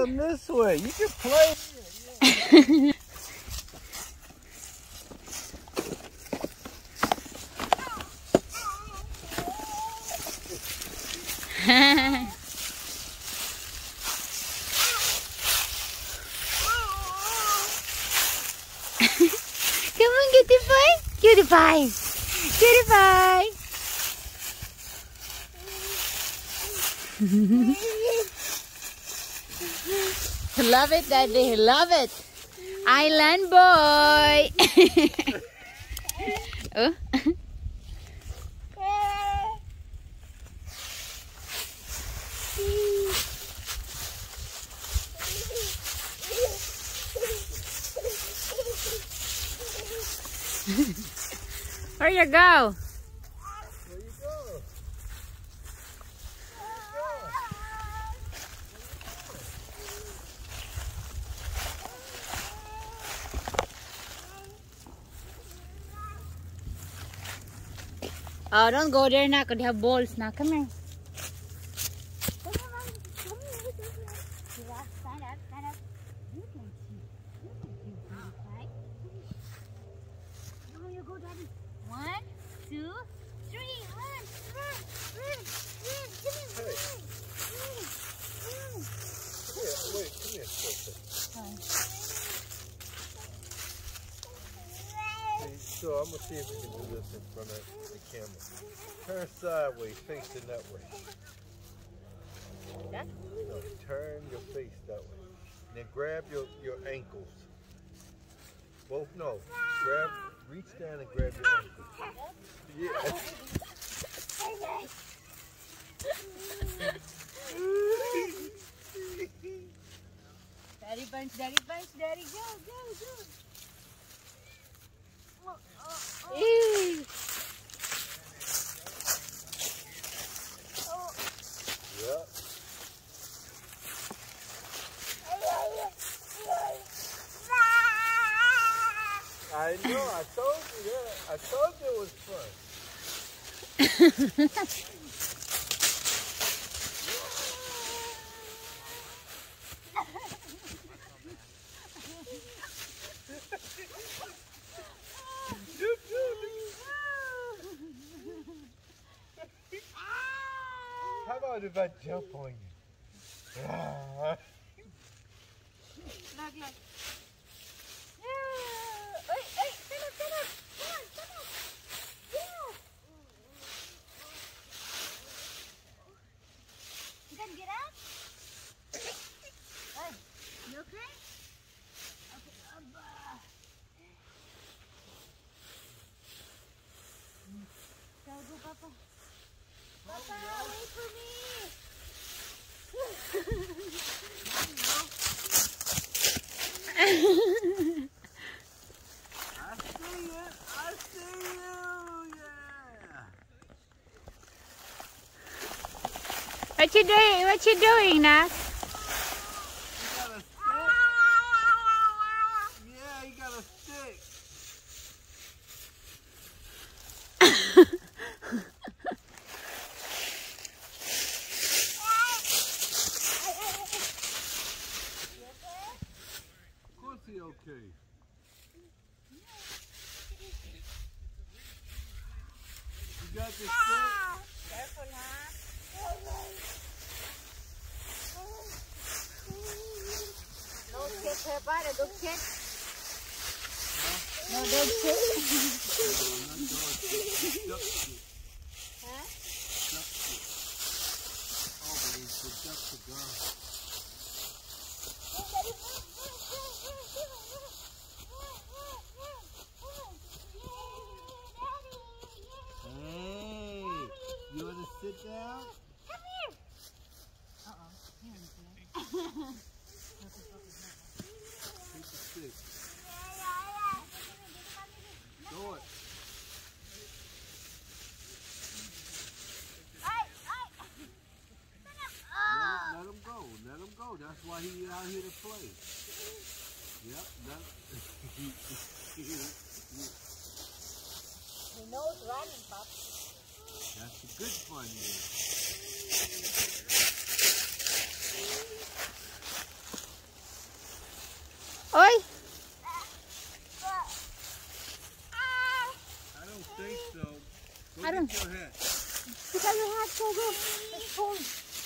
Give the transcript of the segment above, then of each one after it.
come this way. You can play here. Yeah. Come on, cutie pie. Cutie pie. Cutie pie. Love it, Daddy. Love it. Island boy. Oh. Where you go? Where you go? Oh, don't go there now, because they have balls now. Come here. One, two, three, run. Wait, come here. So I'm gonna see if we can do this in front of the camera. Turn sideways, facing that way. That? No, turn your face that way. Then grab your ankles. Both, no. Reach down and grab your ankles. Yeah. Daddy bunch, go. Ew. Yeah. I know, I told you that. I told you it was fun. How about if I jump on you? Look. Hey, stand up. Come on. Yeah. You gonna get up? Hey, you okay? Okay, Go, Papa. Papa, wait for me. I see you, yeah. What you doing, Nas? You got a stick. Of course he's okay. You got this stick? Careful, huh? Don't kick her body, don't kick. No, don't kick. Huh? Hey, you want to sit down? Come here. Uh-oh. Take the stick. Go it. Let him go. That's why he's out here to play. Yep. He knows running, Pop. That's the good fun there. Oi. I don't think so. Go I don't. get your hat. Look at your hat, go. It's cold.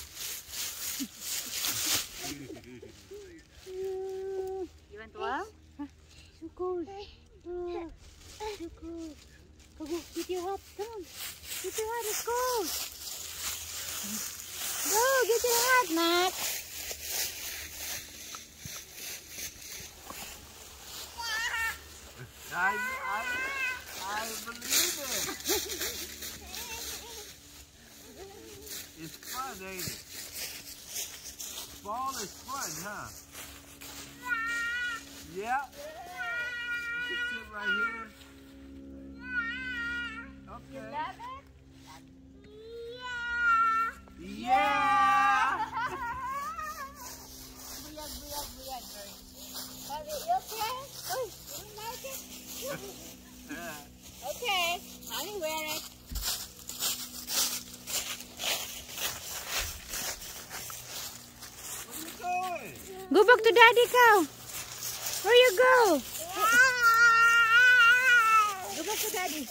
You want warm? So cold. So cold. Go, get your hat. Come on. Get your hat. It's cold. Go, get your hat, Mac. I believe it. It's fun, ain't it? Fall is fun, huh? Yeah. You can sit right here. Okay. Yeah. You okay? Oh, you like it? Okay, I will wear it. Where you going? Go back to Daddy, cow. Where you go? Go back to Daddy.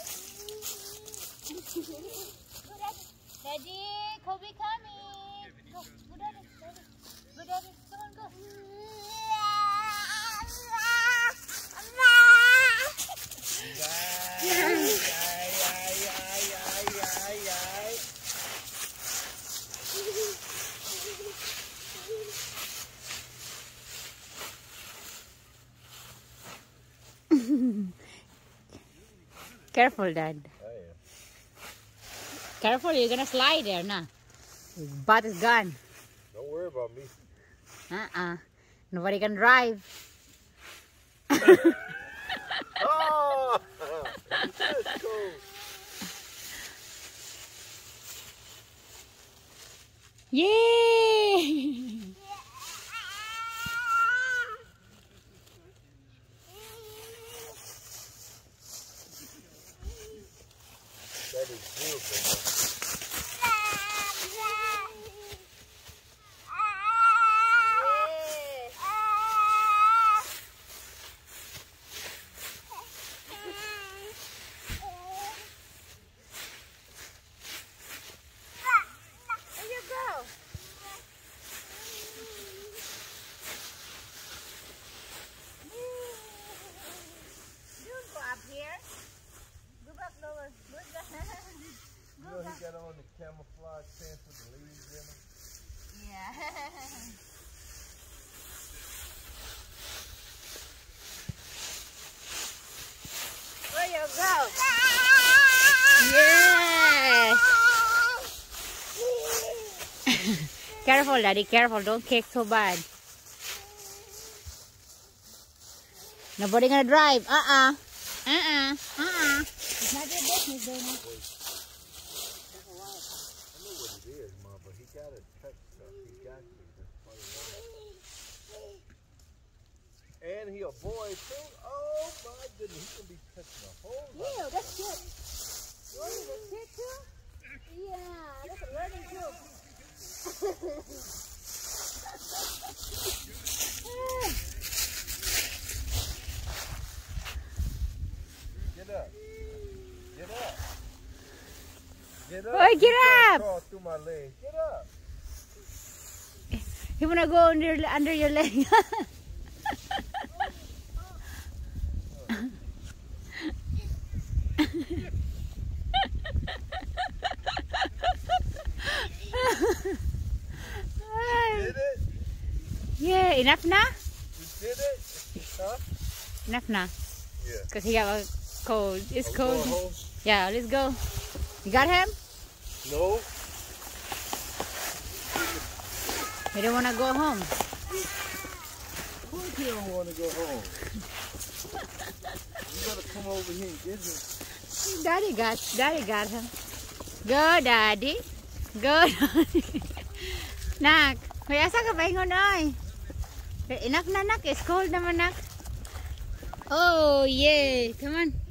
Daddy, Kobe coming. Go, Daddy. Go, Daddy. Come on, go. Careful, Dad. I am. Careful, you're gonna slide there, nah. His butt is gone. Don't worry about me. Nobody can drive. Oh! That's cool. Yay! That is beautiful. You know he got on the camouflage pants with the leaves in them? Yeah. Where you go? Yes. Careful, Daddy. Careful. Don't kick so bad. Nobody gonna drive. It's not your business, Dana. But he got to touch stuff. He got to. That's part of life. And he a boy too. Oh my goodness, he can be touching a whole lot. Yeah, that's good. You want me to sit too? Yeah, that's a learning too. Get up. Get up. Get up. Boy, get up. Crawl through my leg. Get up. You wanna go under your leg? Did it? Yeah, enough now? You did it? Huh? Enough now. Yeah. Cause he got a cold. It's Are we cold. going home? Yeah, let's go. You got him? No. You don't wanna go home. Of course you don't want to go home. You gotta come over here and get him. Daddy got him. Go, Daddy. Go, Daddy. Nak, may asa ka paingon oy. Enough na, Nak. It's cold naman, Nak. Oh, yeah. Come on.